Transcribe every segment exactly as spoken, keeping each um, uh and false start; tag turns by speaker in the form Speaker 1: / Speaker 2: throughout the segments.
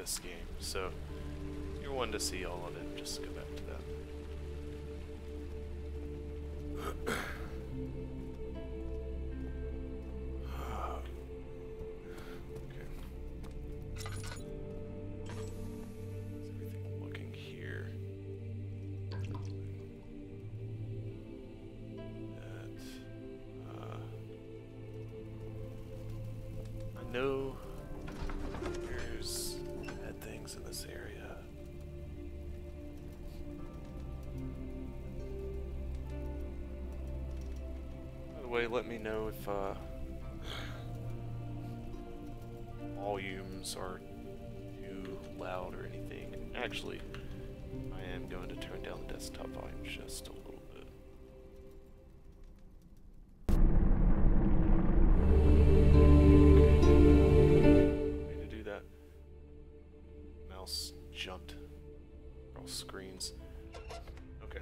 Speaker 1: this game, so if you're wanting to see all of it, just go back to that. Okay. Is everything looking here? That, uh, I know there's bad things in this area. By the way, let me know if uh, volumes are too loud or anything. Actually, I am going to turn down the desktop volume just a little bit. Way to do that. Mouse jumped across screens. Okay.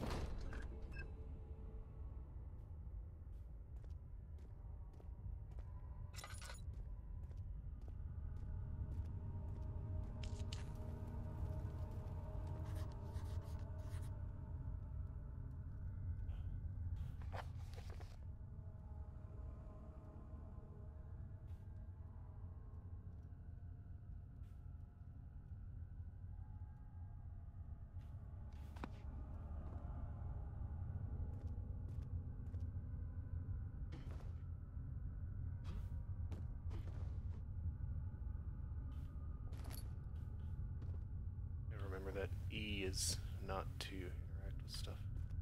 Speaker 1: And remember that E is not to interact with stuff.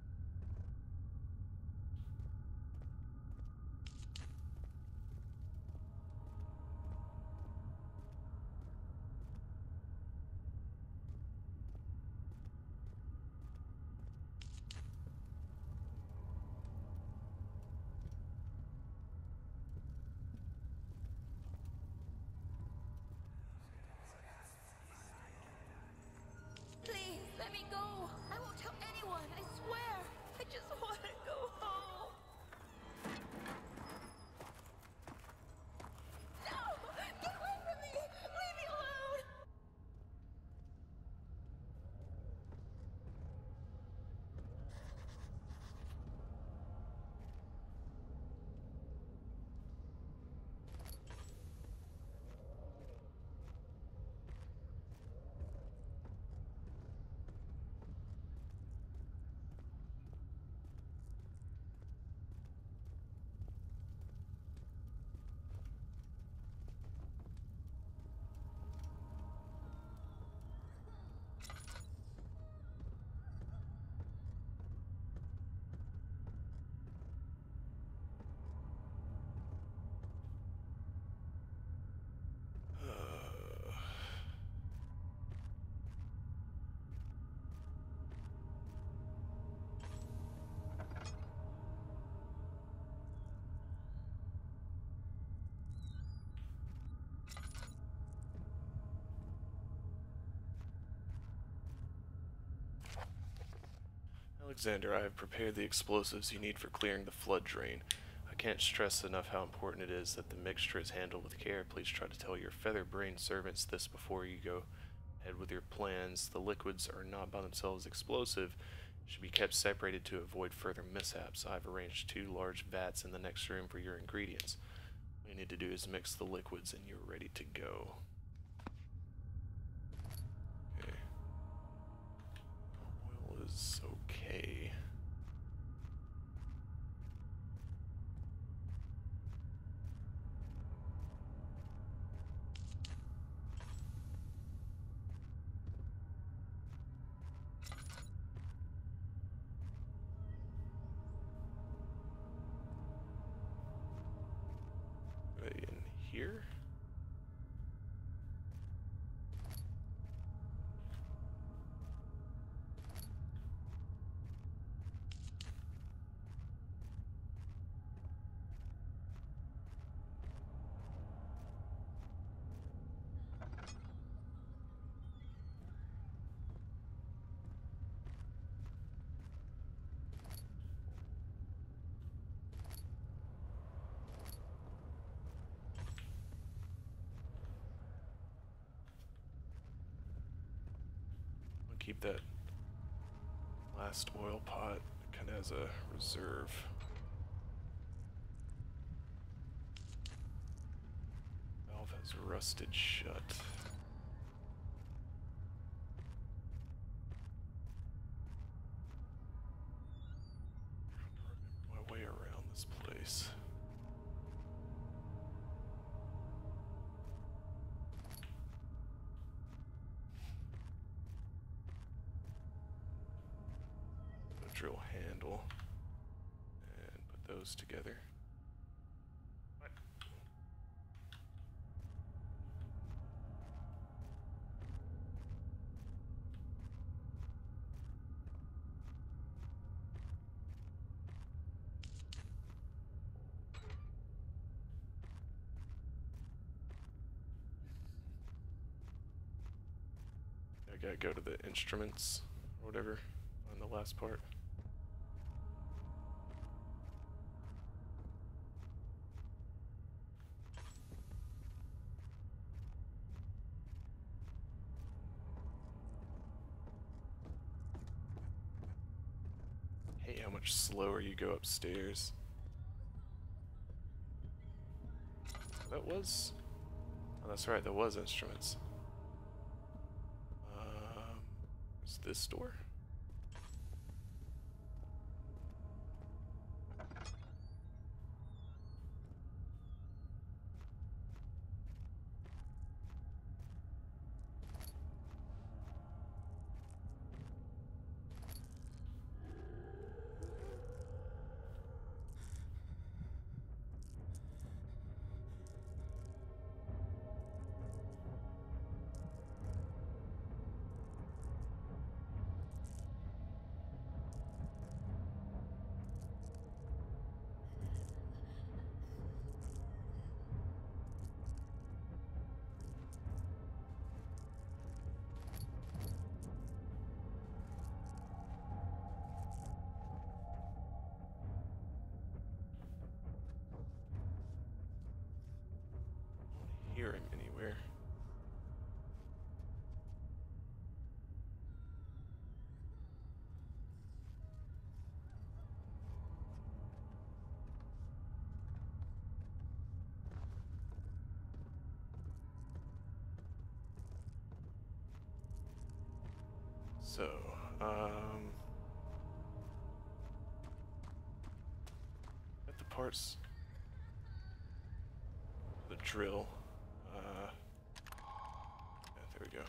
Speaker 2: Please, let me go. I won't tell anyone, I swear. I just want to go home. No! Get away from me! Leave me alone!
Speaker 1: Alexander, I have prepared the explosives you need for clearing the flood drain. I can't stress enough how important it is that the mixture is handled with care. Please try to tell your feather-brained servants this before you go ahead with your plans. The liquids are not by themselves explosive, should be kept separated to avoid further mishaps. I've arranged two large vats in the next room for your ingredients. All you need to do is mix the liquids and you're ready to go. Okay. Oil is okay. Right in here. keep that last oil pot kind of as a reserve. Valve has rusted shut. My way around this place. Drill handle and put those together. What? I gotta go to the instruments or whatever on the last part. Hate how much slower you go upstairs. That was... Oh, that's right, that was instruments. Um, is this door? Hear him anywhere. So, um, at the parts, the drill. Uh, yeah, there we go.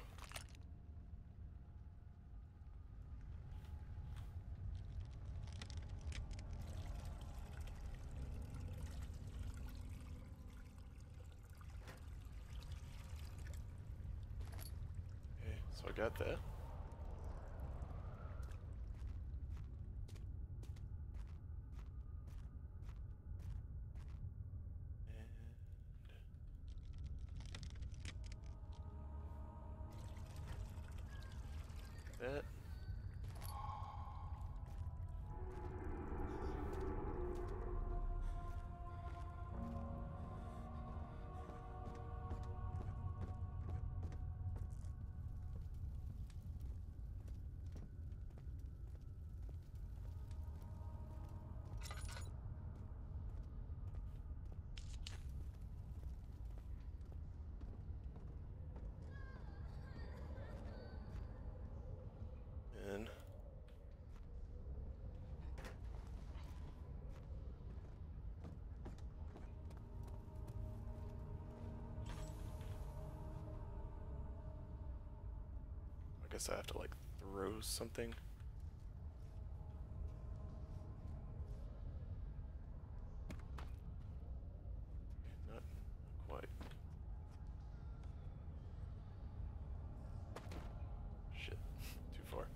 Speaker 1: Okay, so I got that. And that. And I guess I have to like throw something. Not quite. Shit, too far.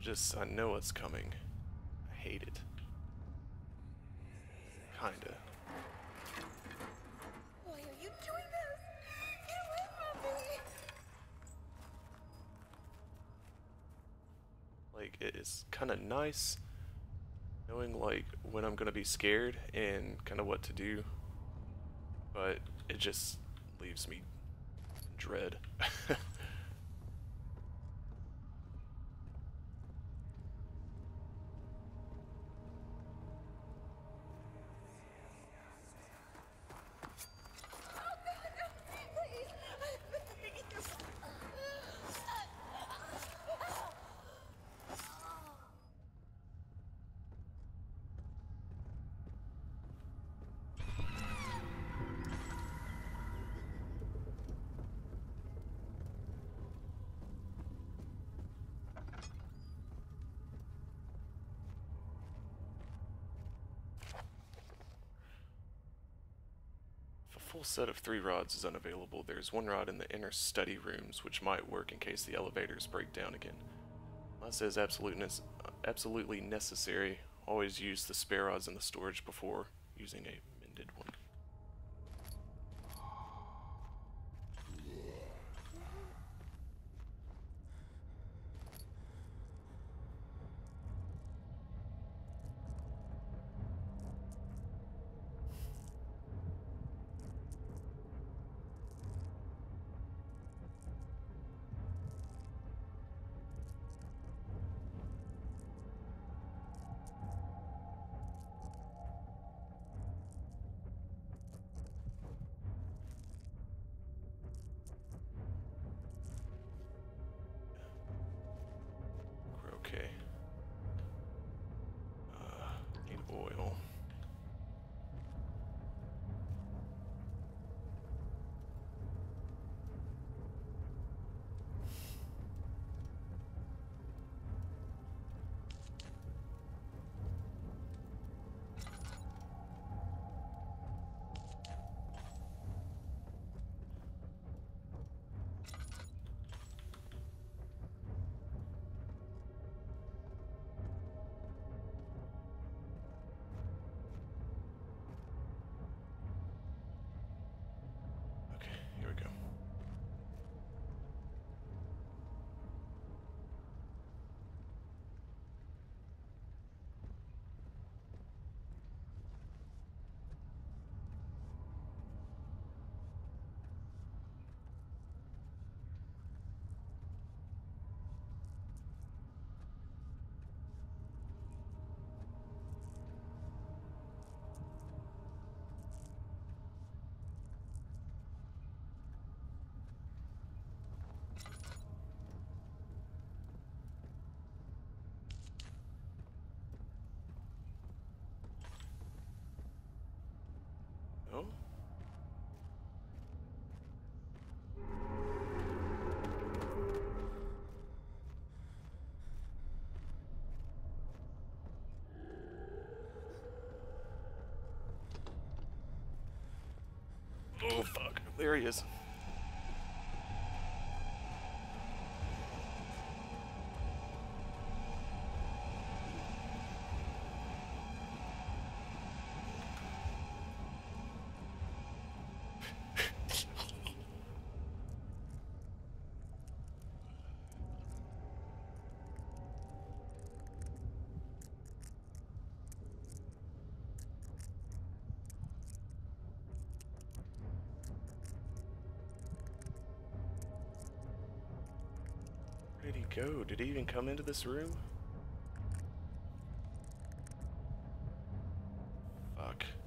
Speaker 1: just, I know it's coming. I hate it. Kinda.
Speaker 2: Why are you doing this? Get away from me!
Speaker 1: Like, it's kind of nice knowing, like, when I'm gonna be scared and kind of what to do, but it just leaves me in dread. If a full set of three rods is unavailable, there's one rod in the inner study rooms which might work in case the elevators break down again. Unless it is absolute absolutely necessary, always use the spare rods in the storage before using a mended one. We're okay. Uh, need oil. Okay, here we go. Oh? Oh fuck, there he is. Where did he go? Did he even come into this room? Fuck.